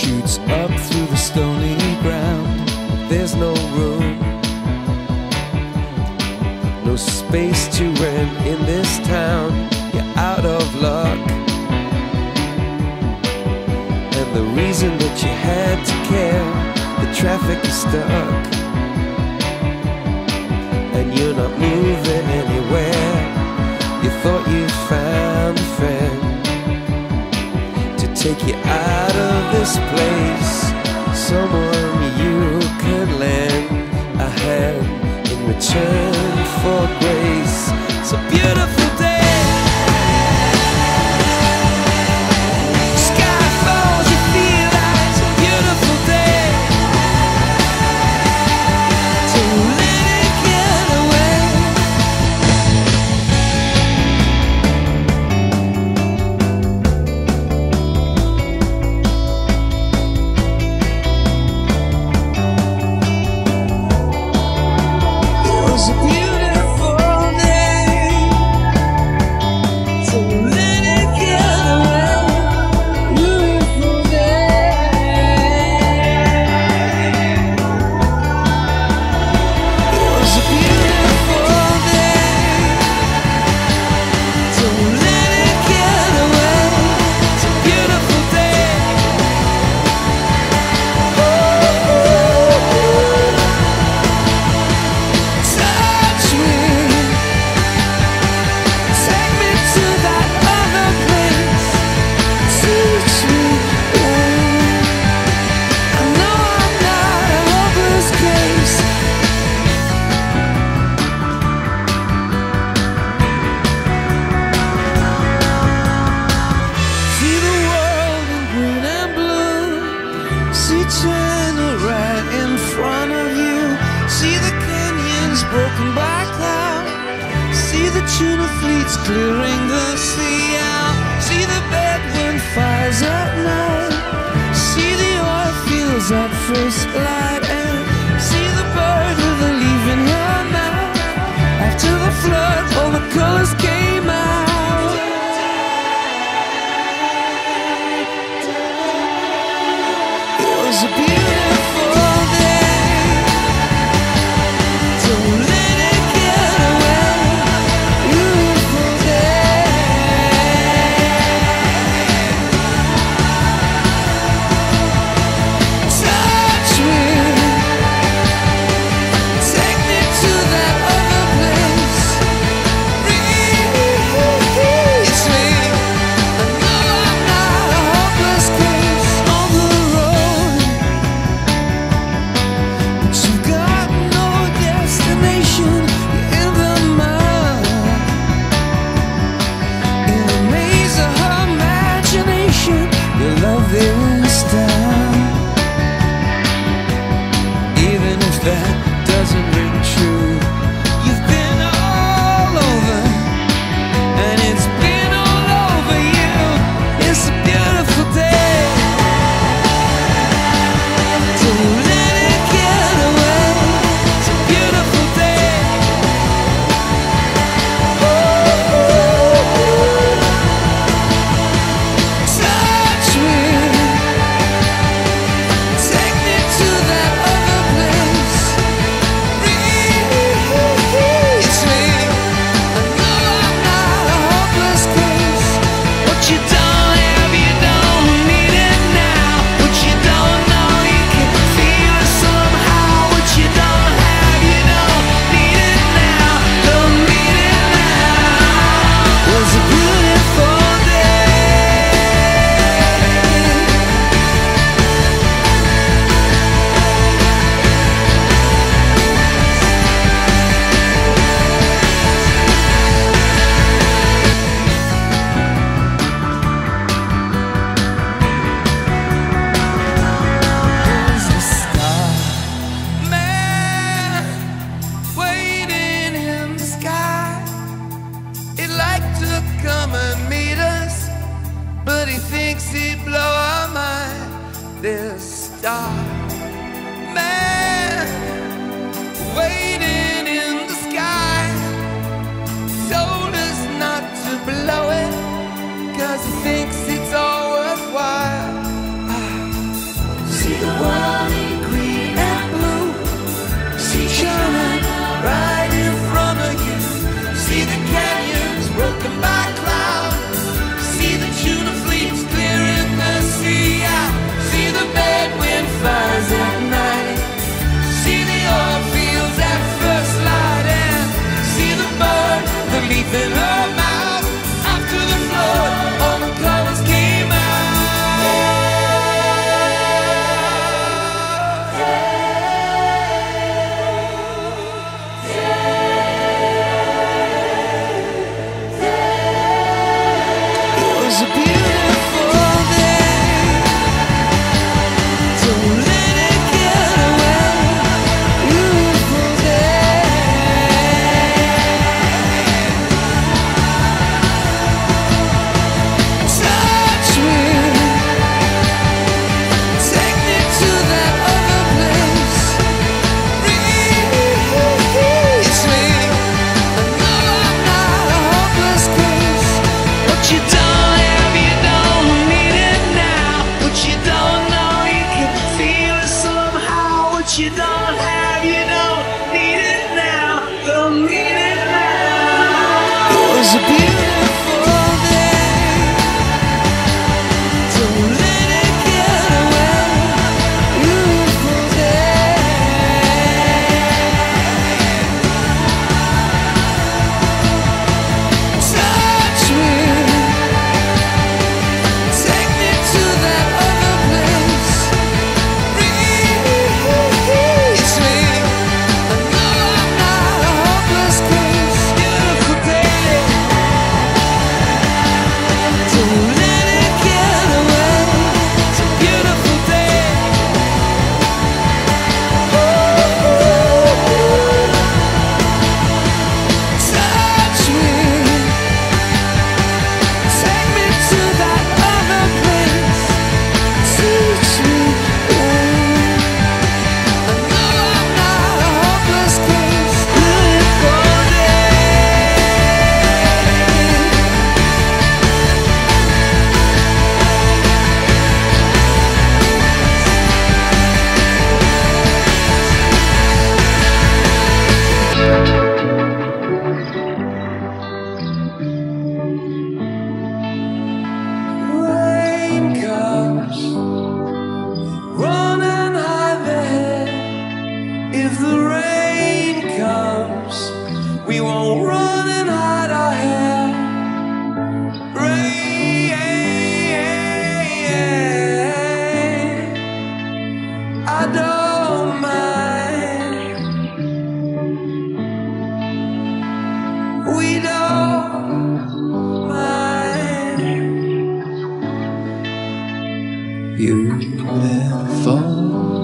shoots up through the stony ground. There's no room, no space to rent in this town. You're out of luck, and the reason that you had to care, the traffic is stuck, and you're not moving anywhere. You thought you found a friend to take you out of this place, someone you could lend a hand in return for grace. It's a beautiful day. Sky falls, you feel like it's a beautiful day. So let it get away. It was a beautiful day. So let it get away. Beautiful day. It was a beautiful day. So let it get away. It's a beautiful day. Touch me, take me to that other place. Teach me, I know I'm not a hopeless case. See the world in green and blue. See China right in front of you. See the canyons broken by cloud. See the tuna fleets clearing the sea out. See the bedroom fires at night. See the oil fields at first light. And see the bird with a leaf in her mouth. After the flood, all the colors came out. It was a beautiful day. So let it get away. Beautiful day. Touch me, take me to that other place. Reach me, I know I'm not a hopeless case. On the road, but you've got no destination. You're in the mud, in a maze of her imagination. Your love is down, even if that doesn't ring true. You've been all over, and it's been all over you. It's a beautiful day. So let it get away. It's a beautiful day. Touch me, take me to that other place. Reach me, I know I'm not a hopeless case. What you don't have, you don't need it now. What you don't know, you can feel it somehow. What you don't have, you don't need it now. Don't need it now. Was a beautiful day. There's a starman waiting in the sky. He'd like to come and meet us, but he thinks he'd blow our mind. There's a starman waiting in the sky. Told us not to blow it, 'cause he thinks it's all worthwhile. beautiful.